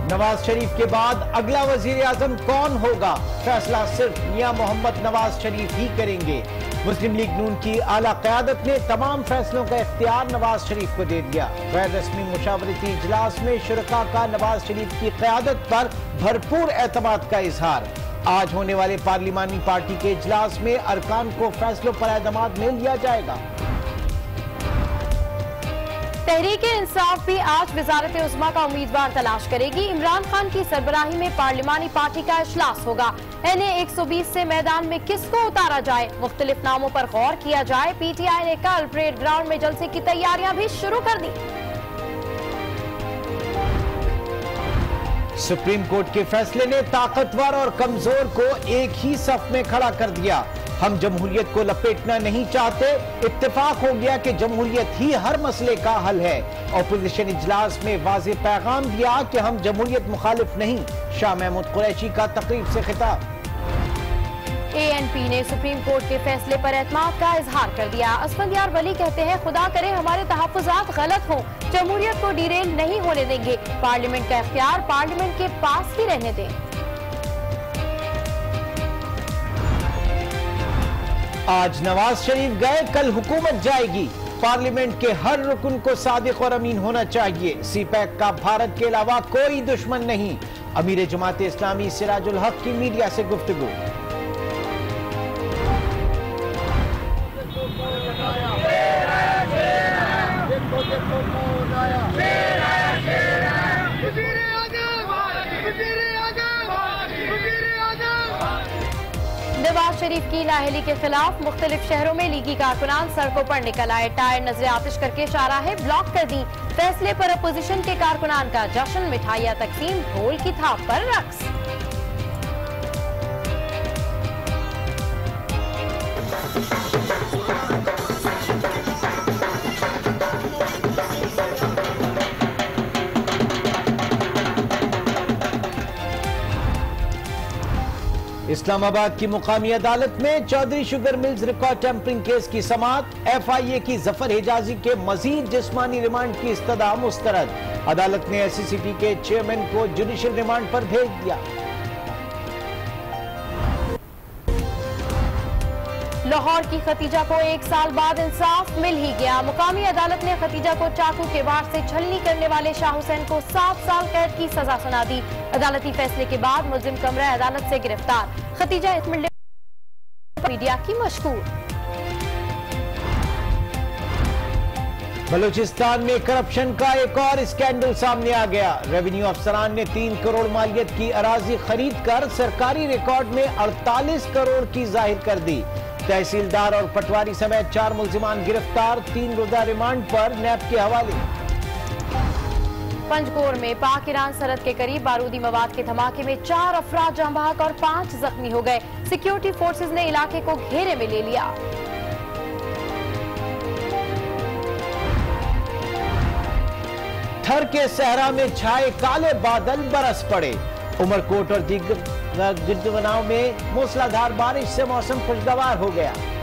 नवाज शरीफ के बाद अगला वजीर आजम कौन होगा, फैसला सिर्फ मियां मोहम्मद नवाज शरीफ ही करेंगे। मुस्लिम लीग नून की आला क़यादत ने तमाम फैसलों का इख्तियार नवाज शरीफ को दे दिया। गैर रस्मी मुशावरती इजलास में शुरका का नवाज शरीफ की क़यादत पर भरपूर एतमाद का इजहार। आज होने वाले पार्लिमानी पार्टी के इजलास में अरकान को फैसलों पर एतमाद में लिया जाएगा। तहरीक-ए-इंसाफ भी आज वज़ारत उज़्मा का उम्मीदवार तलाश करेगी। इमरान खान की सरबराही में पार्लिमानी पार्टी का इजलास होगा। NA 120 से मैदान में किसको उतारा जाए, मुख्तलिफ नामों पर गौर किया जाए। PTI ने कल परेड ग्राउंड में जलसे की तैयारियां भी शुरू कर दी। सुप्रीम कोर्ट के फैसले ने ताकतवर और कमजोर को एक ही सफ में खड़ा कर दिया। हम जमहूरियत को लपेटना नहीं चाहते। इत्तेफाक हो गया कि जमहूरियत ही हर मसले का हल है। ऑपोजिशन इजलास में वाज़ेह पैगाम दिया कि हम जमहूरियत मुखालिफ नहीं। शाह महमूद कुरैशी का तकरीब से खिताब। ANP ने सुप्रीम कोर्ट के फैसले पर एतमाद का इजहार कर दिया। असफंदियार वली कहते हैं, खुदा करे हमारे तहफ़्फ़ुज़ात गलत हों, जमहूरियत को डिरेल नहीं होने देंगे। पार्लियामेंट का इख्तियार पार्लियामेंट के पास ही रहने दें। आज नवाज शरीफ गए, कल हुकूमत जाएगी। पार्लियामेंट के हर रुकन को सादिक और अमीन होना चाहिए। CPAC का भारत के अलावा कोई दुश्मन नहीं। अमीर जमात इस्लामी सिराजुल हक की मीडिया से गुफ्तगू। नवाज शरीफ की नाअहली के खिलाफ मुख्तलिफ शहरों में लीगी कारकुनान सड़कों पर निकल आए। टायर नजर आतिश करके शाहराहें ब्लॉक कर दी। फैसले पर अपोजिशन के कारकुनान का जश्न, मिठाइयां तकसीम, ढोल की थाप पर रक्स। इस्लामाबाद की मुकामी अदालत में Chaudhry sugar mills record tampering case की समाअत। FIA की जफर हिजाजी के मजीद जिस्मानी रिमांड की इस्तदा मुस्तरद। अदालत ने SCCT के चेयरमैन को जुडिशियल रिमांड पर भेज दिया। लाहौर की खतीजा को 1 साल बाद इंसाफ मिल ही गया। मुकामी अदालत ने खतीजा को चाकू के वार से छलनी करने वाले शाह हुसैन को 7 साल कैद की सजा सुना दी। अदालती फैसले के बाद मुलजिम कमरा अदालत से गिरफ्तार। खतीजा इस मीडिया की मशहूर। बलूचिस्तान में करप्शन का एक और स्कैंडल सामने आ गया। रेवेन्यू अफसरान ने 3 करोड़ मालियत की अराजी खरीद कर सरकारी रिकॉर्ड में 48 करोड़ की जाहिर कर दी। तहसीलदार और पटवारी समेत 4 मुल्जिमान गिरफ्तार। 3 रोजा रिमांड पर नैब के हवाले। पंजकोर में पाक ईरान सरहद के करीब बारूदी मवाद के धमाके में 4 अफराद जाँ बहक और 5 जख्मी हो गए। सिक्योरिटी फोर्सेज ने इलाके को घेरे में ले लिया। थर के सहरा में छाए काले बादल बरस पड़े। उमरकोट और गिरदवनाव में मूसलाधार बारिश से मौसम खुशगवार हो गया।